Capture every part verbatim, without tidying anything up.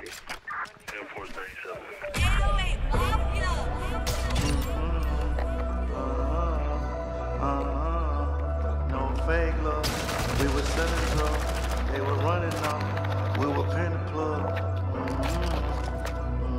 Air Force ninety-seven. Fake love, we were selling drugs, they were running off, we were paying the plug. Mm-hmm.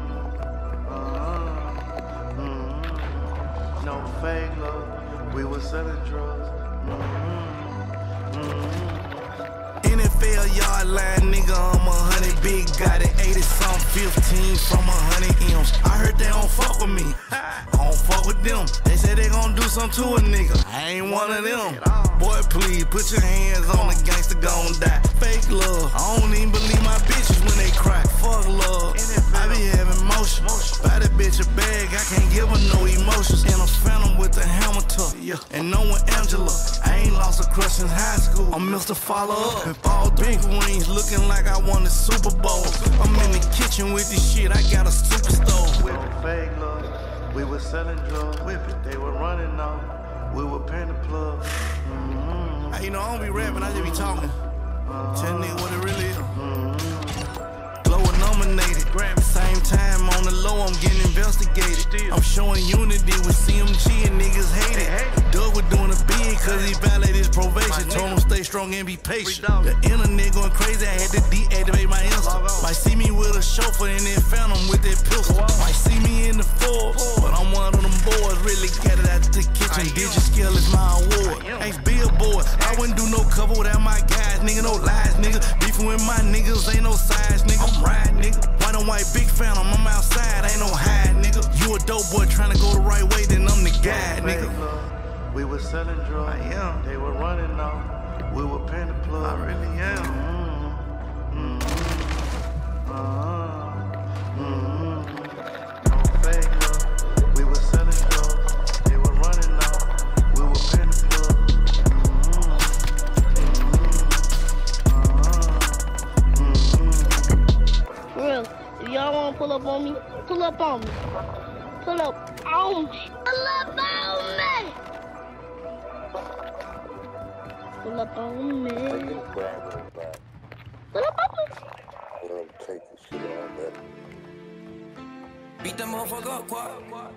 Mm-hmm. Mm-hmm. No fake love, we were selling drugs. Mm-hmm. Mm-hmm. N F L yard line, nigga, I'm a hundred big, got it eighty some fifteen from a hundred M's. I heard they don't fuck with me, I don't fuck with them. They say they gon' do something to a nigga, I ain't one of them. Boy, please, put your hands on the gangster, gon' die. Fake love, I don't even believe my bitches when they cry. Fuck love, I be having motion. Buy that bitch a bag, I can't give her no emotions. And a phantom with a hammer tuck, yeah. And no one Angela, I ain't lost a crush since high school. I'm Mister Follow Up, and all big rings, looking like I won the Super Bowl. I'm in the kitchen with this shit, I got a super stove. With fake love, we were selling drugs, whip it, they were running off. We were paying the plug. Mm-hmm. Hey, you know, I don't be rapping, I just be talking. Uh-huh. Tell nigga what it really is. Mm-hmm. Glower nominated, Grammy. Same time on the low, I'm getting investigated. Still. I'm showing unity with C M G and niggas hate it. Hey, hey. Doug was doing a bid cause he violated his probation. Told him stay strong and be patient. The internet going crazy, I had to deactivate my Insta. Might see me with a chauffeur and then found him with that pistol. Might see me in the Forbes, but I'm one of them boys. Really get it out the kitchen. Digit skill is my award. Ain't billboard. I wouldn't do no cover without my guys, nigga. No lies, nigga. Beefing with my niggas, ain't no size, nigga. I'm riding, nigga. White on white, big fan, I'm outside, ain't no hide, nigga. You a dope boy trying to go the right way, then I'm the guy, nigga. We were selling drugs, I am. They were running off. We were paying the plug. I really am. Mm-hmm. Mm-hmm. Uh-huh. Mm-hmm. No fake love. We were selling drugs. They were running off. We were paying the plug. For real, if y'all wanna pull up on me, pull up on me. Pull up on me. Pull up on me. Pull up on me. Pull up on me. Let him take the shit out of that. Beat that motherfucker up, quad.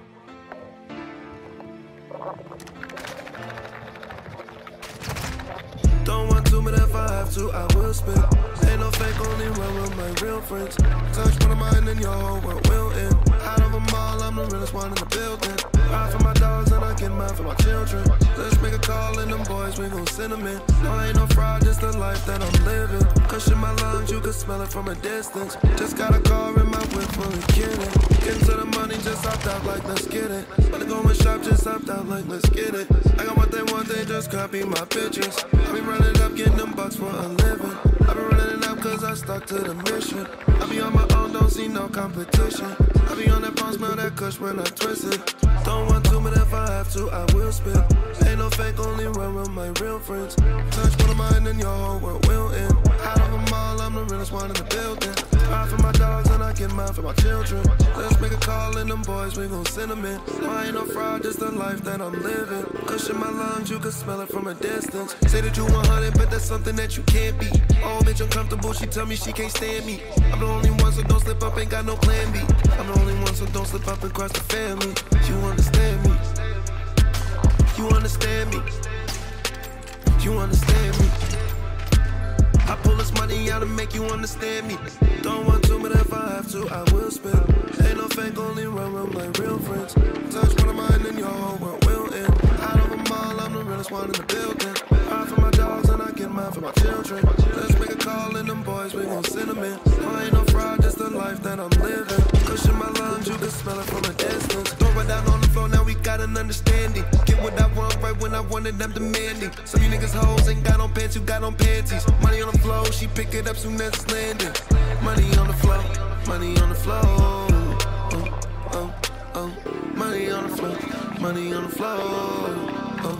Don't want to, but if I have to, I will spit. Ain't no fake, only run with my real friends. Touch one of mine and your whole world will end. Out of them all, I'm the realest one in the building. Ride for my dogs and I get mine for my children. Let's make a call and them boys, we gon' send them in. No, I ain't no fraud, just the life that I'm living. Cushion my lungs, you can smell it from a distance. Just got a car in my whip full of kidding. Getting to the money, just hopped out like let's get it. But to go and shop, just hopped out like let's get it. I got what they want, they just copy my pictures. I be running up, getting them bucks for a living. I be running it up cause I stuck to the mission. I be on my own, don't see no competition. I be on that phone, smell that kush when I twist it. Don't want to, but if I have to, I will spit. Ain't no fake, only run with my real friends. Touch one of mine and your whole world will end. Out of them all, I'm the realest one in the building. Ride for my dogs and I get mine for my children. Let's make a call and them boys, we gon' send them in. No, I ain't no fraud, just the life that I'm living. Cushion my lungs, you can smell it from a distance. Say that you one hundred, but that's something that you can't be. Oh, bitch, uncomfortable, she tell me she can't stand me. I'm the only one, so don't slip up, ain't got no plan B. I'm the only one, so don't slip up and cross the family. You understand me? You understand me? You understand me? I pull this money out and make you understand me. Don't want to, but if I have to, I will spend. Ain't no fake, only run with my real friends. Touch one of mine and your whole world will end. Out of them all, I'm the realest one in the building. Ride for my dogs and I get mine for my children. Let's make a call and them boys, we gon' send them in. No, I ain't no fraud, just the life that I'm living. Cushion my lungs, you can smell it from a distance. Throw it down on the floor, now we got an understanding. Get what I want right when I want it, I'm demanding. Some of you niggas hoes ain't got on pants, you got on panties. Money on the floor, she pick it up soon as it's landing. Money on the floor, money on the floor. Oh, oh, oh. Money on the floor, money on the floor. Oh.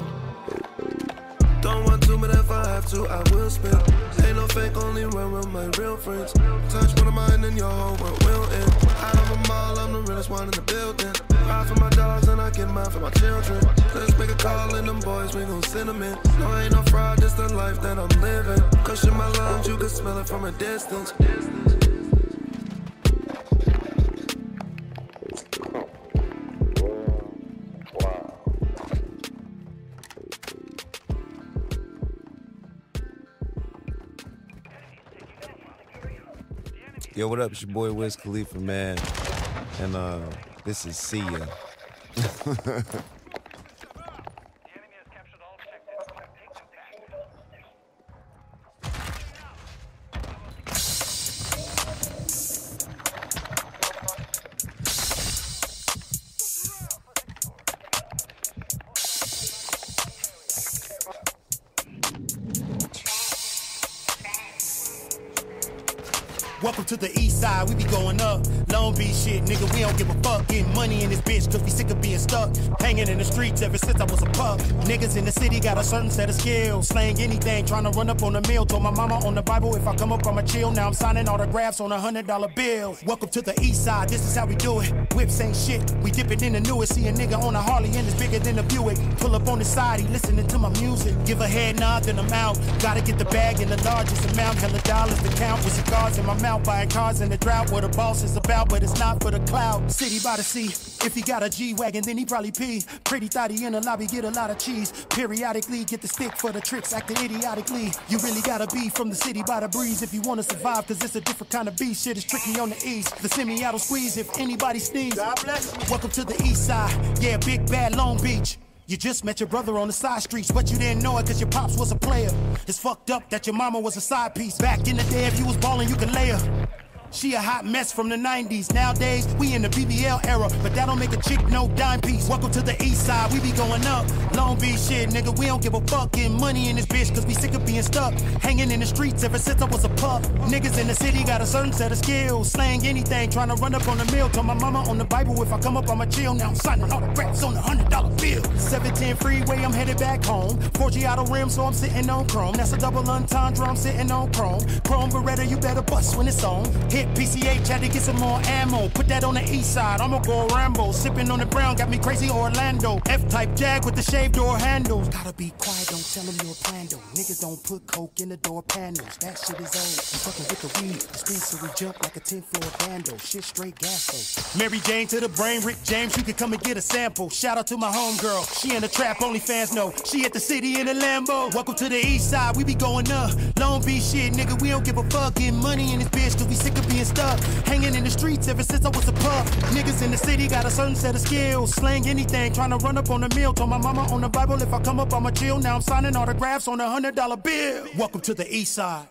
Don't want to, but if I have to, I will spend. Ain't no fake, only run with my real friends. Touch one of mine and your whole world will end. Out of them all, I'm the realest one in the building. Ride for my dogs and I get mine for my children. Let's make a call and them boys, we gon' send them in. No, I ain't no fraud, just the life that I'm living. Cushion my lungs, you can smell it from a distance. Yo, what up? It's your boy Wiz Khalifa, man. And uh, this is See Ya. Welcome to the east side, we be going up. Long Beach shit, nigga, we don't give a fuck. Getting money in this bitch, cause we sick of being stuck. Hanging in the streets ever since I was a pup. Niggas in the city got a certain set of skills. Slaying anything, trying to run up on the mill. Told my mama on the Bible, if I come up, I'ma chill. Now I'm signing autographs on a hundred dollar bill. Welcome to the east side, this is how we do it. Whips ain't shit, we dip it in the newest. See a nigga on a Harley and it's bigger than a Buick. Pull up on the side, he listening to my music. Give a head nod, then I'm out. Gotta get the bag in the largest amount. Hella dollars to count with cigars in my mouth. Buying cars in the drought, what the boss is about, but it's not for the cloud. City by the sea, if he got a G-Wagon, then he probably pee. Pretty thotty in the lobby, get a lot of cheese. Periodically, get the stick for the tricks, acting idiotically. You really gotta be from the city by the breeze if you wanna survive, cause it's a different kind of beast. Shit is tricky on the east, the semi-auto squeeze if anybody sneeze. God bless you. Welcome to the east side, yeah, big bad Long Beach. You just met your brother on the side streets, but you didn't know it cause your pops was a player. It's fucked up that your mama was a side piece. Back in the day, if you was ballin', you could lay her. She a hot mess from the nineties. Nowadays, we in the B B L era, but that don't make a chick no dime piece. Welcome to the east side, we be going up. Long Beach shit, nigga, we don't give a fuck. Getting money in this bitch, cause we sick of being stuck. Hanging in the streets ever since I was a pup. Niggas in the city got a certain set of skills. Slaying anything, trying to run up on the mill. Told my mama on the Bible, if I come up, I'ma chill. Now I'm signing autographs on a hundred dollar bill. seven ten freeway, I'm headed back home. four G auto rim, so I'm sitting on chrome. That's a double entendre, I'm sitting on chrome. Chrome Beretta, you better bust when it's on. Hit P C H, had to get some more ammo. Put that on the east side, I'ma go Rambo. Sipping on the brown, got me crazy Orlando. F-type Jag with the shaved door handles. Gotta be quiet, don't tell them you're a plando. Niggas don't put coke in the door panels. That shit is old. You fucking with the weed. Dispensary jump like a ten floor bando. Shit straight gas though. Mary Jane to the brain, Rick James, you can come and get a sample. Shout out to my homegirl, she in the trap, only fans know. She at the city in a Lambo. Welcome to the east side, we be going up. Long Beach shit, nigga, we don't give a fuck. Getting money in this bitch, cause we sick of being stuck. Hanging in the streets ever since I was a pup. Niggas in the city got a certain set of skills. Slaying anything, trying to run up on the mill. Told my mama on the Bible, if I come up, I'ma chill. Now I'm signing autographs on a hundred dollar bill. Welcome to the east side.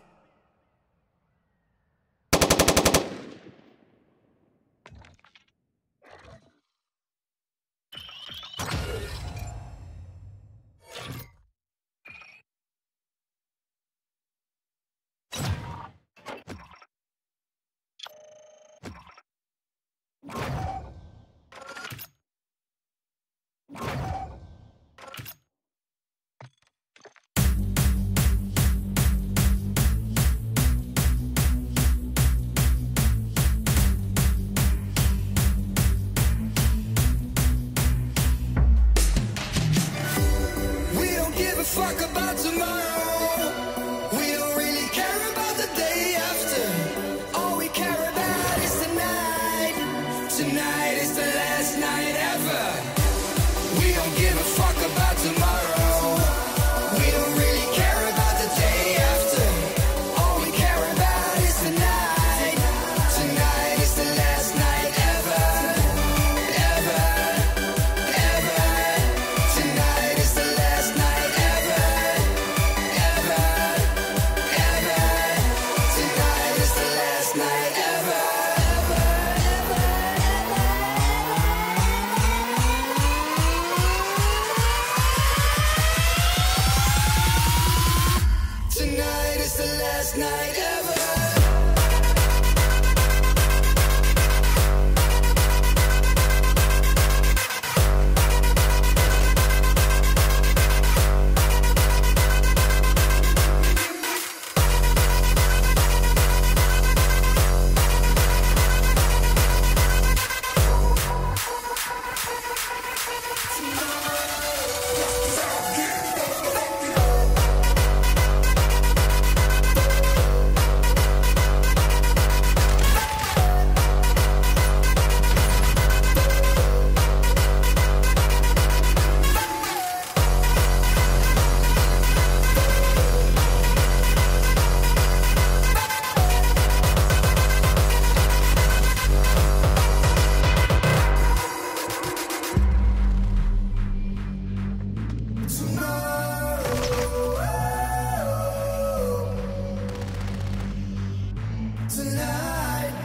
tonight.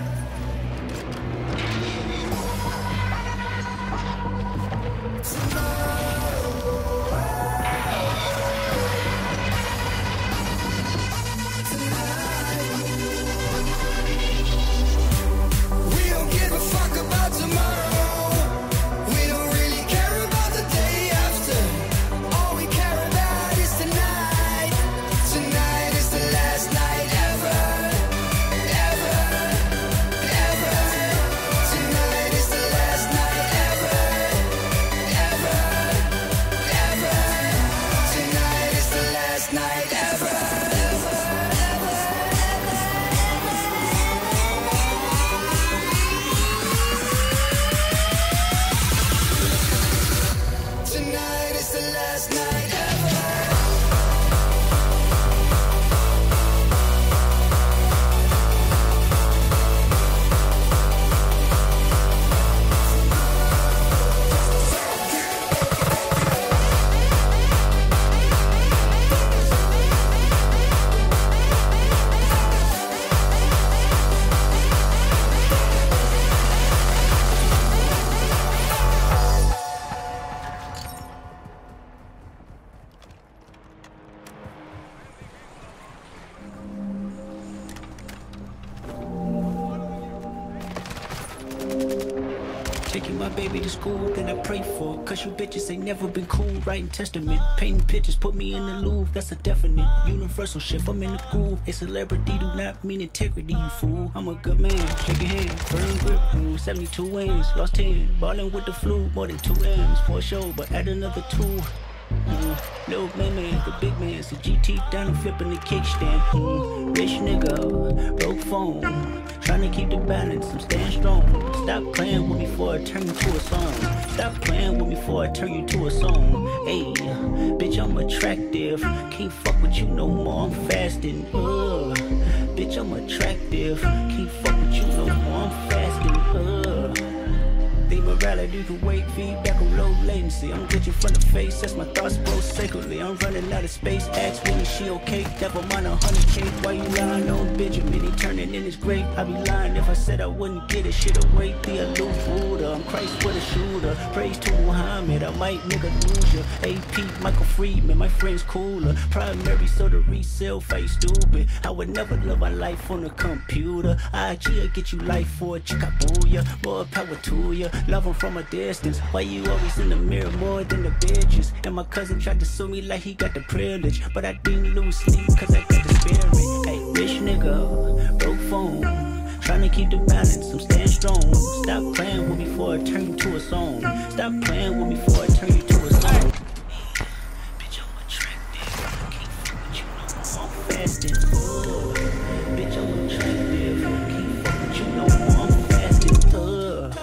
We don't give a fuck about tomorrow. We don't really care about the day after. All we care about is tonight. Tonight is the last night ever. Ever. Ever. Tonight is the last night ever. Ever. Ever. Tonight is the last night ever. Tonight is the last night ever. Taking my baby to school, then I pray for it. Cause you bitches ain't never been cool. Writing testament, painting pictures, put me in the Louvre. That's a definite universal shift. I'm in the groove. A celebrity do not mean integrity, you fool. I'm a good man, shake your hand, firm grip. Ooh, seventy-two wins, lost ten. Ballin' with the flu, more than two M's for a show, but add another two. Mm, little man, man, the big man, so G T down and flipping the kickstand. Mm, rich nigga, broke phone, trying to keep the balance, I'm staying strong. Stop playing with me before I turn you to a song. Stop playing with me before I turn you to a song. Hey, bitch, I'm attractive, can't fuck with you no more, I'm fasting. Uh, bitch, I'm attractive, can't fuck with you no more, I'm fasting. Uh. The morality can wait, feedback on low latency. I'm glitching from the face, that's my thoughts flow sacredly. I'm running out of space, ask me is she okay? Never mind a hundred K, why you lying on Benjamin? He turning in his grave. I'd be lying if I said I wouldn't get it. Shit away, be a loose Buddha. I'm Christ with a shooter. Praise to Muhammad, I might nigga lose ya. A P, Michael Friedman, my friend's cooler. Primary, so the resale face stupid. I would never live my life on a computer. I G'll get you life for a chickabooya. More power to ya. Love him from a distance. Why you always in the mirror more than the bitches? And my cousin tried to sue me like he got the privilege, but I didn't lose sleep cause I got the spirit. Hey, rich nigga, broke phone, trying to keep the balance, I'm staying strong. Stop playing with me before I turn you to a song. Stop playing with me before I turn you to a song. Bitch, I'm attractive, can't fuck with you no more, I'm fasting. Uh, bitch, I'm attractive, can't fuck with you no more, I'm fasting. Uh.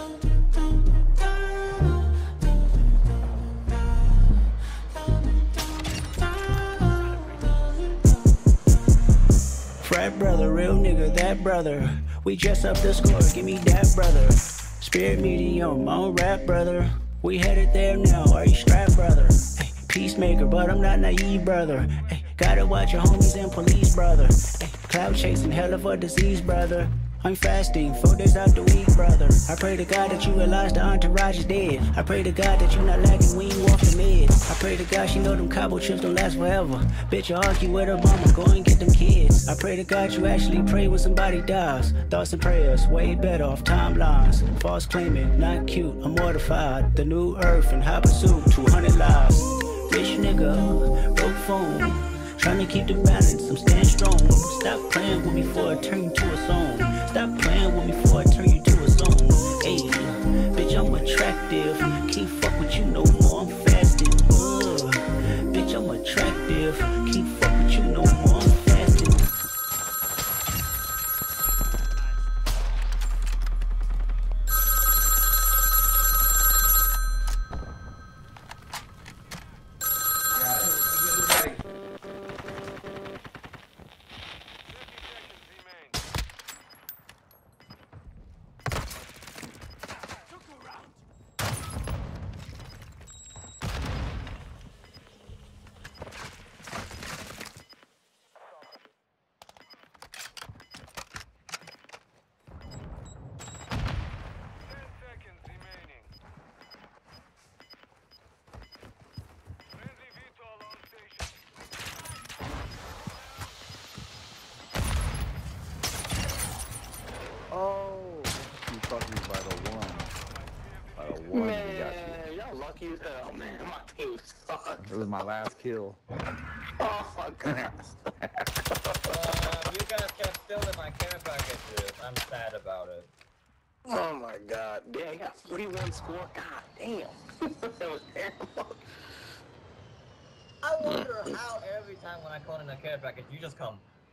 Frat brother, real nigga, that brother. We dress up the score, give me that brother. Spirit medium, on rap brother. We headed there now, are you strapped brother? Ay, peacemaker, but I'm not naive brother. Ay, gotta watch your homies and police brother. Ay, cloud chasing, hell of a disease brother. I'm fasting, four days out the week, brother. I pray to God that you realize the entourage is dead. I pray to God that you not lagging when you off the meds. I pray to God she know them cobble chips don't last forever. Bitch, you argue with her mama, go and get them kids. I pray to God you actually pray when somebody dies. Thoughts and prayers, way better off timelines. False claiming, not cute, I'm mortified. The new earth and high pursuit, two hundred lives. Rich nigga, broke phone, trying to keep the balance, I'm staying strong. Stop playing with me before I turn you to a song. Stop playing with me before I turn you to a song. Hey, bitch, I'm attractive, can't fuck with you no more, I'm fasting. Uh, bitch, I'm attractive, can't fuck with you no more, I'm fasting. as hell, man. My team sucks. It was my last kill. Oh my goodness. uh, you guys kept stealing my care packages. I'm sad about it. Oh my god. Yeah, I got forty-one score. God damn. That was terrible. I wonder how every time when I call in a care package, you just come